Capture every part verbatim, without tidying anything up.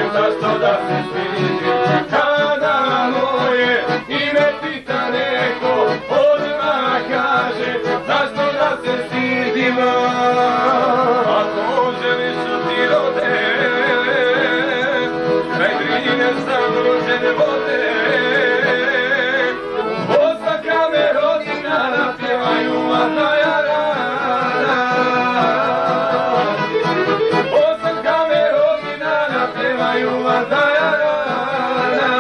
zašto da se svidim, kada moje ime pita neko, odmah kaže, zašto da se stidim. Ako želiš u ti rode, kraj Drine sam rođene vode, Osaka me rodina napjevaju Mataja rana. Osaka me rodina napjevaju Mataja rana.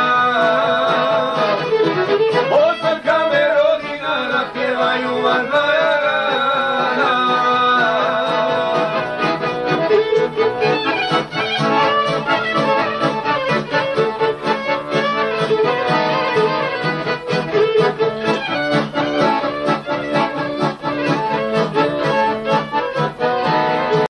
Osaka me rodina napjevaju Mataja.